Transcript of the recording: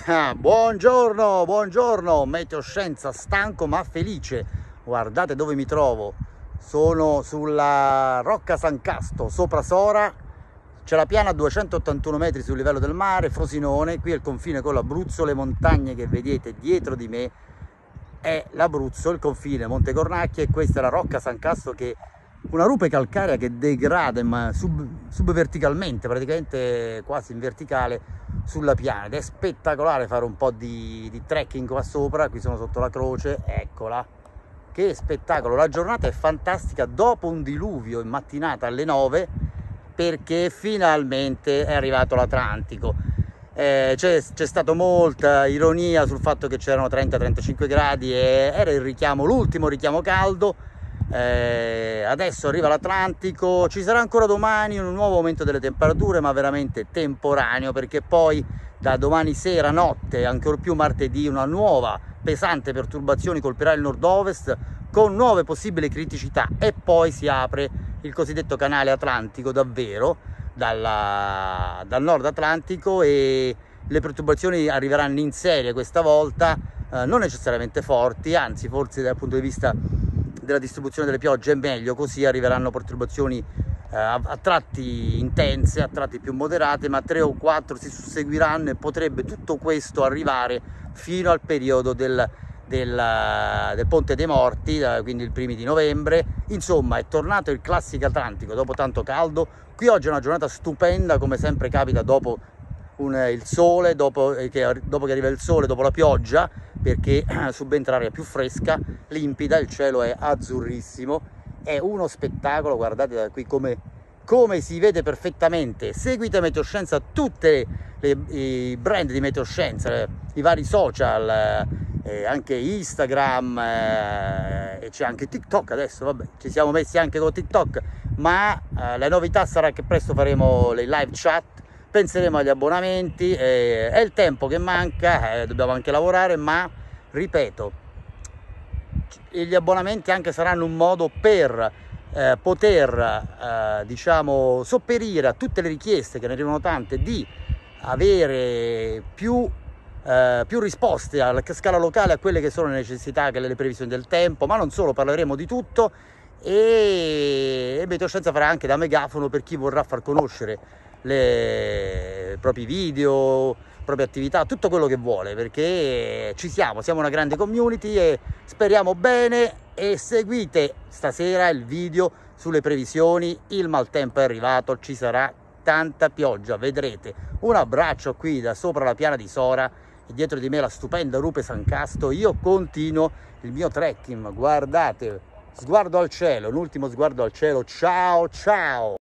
Buongiorno, buongiorno, Meteoscienza, stanco ma felice. Guardate dove mi trovo. Sono sulla Rocca San Casto, sopra Sora. C'è la piana a 281 metri sul livello del mare, Frosinone. Qui è il confine con l'Abruzzo, le montagne che vedete dietro di me è l'Abruzzo, il confine Monte Cornacchia, e questa è la Rocca San Casto, che una rupe calcarea che degrada ma subverticalmente, praticamente quasi in verticale sulla piana, ed è spettacolare fare un po' di trekking qua sopra. Qui sono sotto la croce, eccola, che spettacolo. La giornata è fantastica dopo un diluvio in mattinata alle 9, perché finalmente è arrivato l'Atlantico. C'è stata molta ironia sul fatto che c'erano 30-35 gradi e era il richiamo, l'ultimo richiamo caldo. Adesso arriva l'Atlantico, ci sarà ancora domani un nuovo aumento delle temperature, ma veramente temporaneo, perché poi da domani sera, notte, ancor più martedì, una nuova pesante perturbazione colpirà il nord-ovest con nuove possibili criticità, e poi si apre il cosiddetto canale atlantico davvero dal nord Atlantico, e le perturbazioni arriveranno in serie questa volta, non necessariamente forti, anzi forse dal punto di vista della distribuzione delle piogge è meglio così. Arriveranno perturbazioni a tratti intense, a tratti più moderate, ma 3 o 4 si susseguiranno, e potrebbe tutto questo arrivare fino al periodo del Ponte dei Morti, quindi il primi di novembre. Insomma, è tornato il classico Atlantico dopo tanto caldo. Qui oggi è una giornata stupenda, come sempre capita dopo il sole, dopo che arriva il sole, dopo la pioggia, perché subentra aria più fresca, limpida, il cielo è azzurrissimo, è uno spettacolo. Guardate da qui come si vede perfettamente. Seguite Meteoscienza, tutte i brand di Meteoscienza, i vari social, anche Instagram, e c'è anche TikTok adesso. Vabbè, ci siamo messi anche con TikTok, ma la novità sarà che presto faremo le live chat, penseremo agli abbonamenti, è il tempo che manca, dobbiamo anche lavorare, ma ripeto, gli abbonamenti anche saranno un modo per poter diciamo sopperire a tutte le richieste, che ne arrivano tante, di avere più risposte alla scala locale a quelle che sono le necessità, che le previsioni del tempo, ma non solo, parleremo di tutto, e Meteoscienza farà anche da megafono per chi vorrà far conoscere i propri video, proprie attività, tutto quello che vuole, perché siamo una grande community e speriamo bene. E seguite stasera il video sulle previsioni, il maltempo è arrivato, ci sarà tanta pioggia, vedrete. Un abbraccio qui da sopra la piana di Sora, e dietro di me la stupenda rupe San Casto. Io continuo il mio trekking, guardate, sguardo al cielo, un ultimo sguardo al cielo. Ciao ciao.